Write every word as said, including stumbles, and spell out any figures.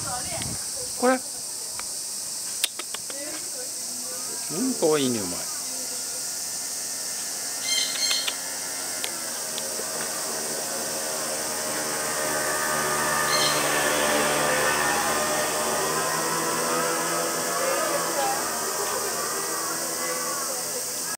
これうん、かわいいね、お前。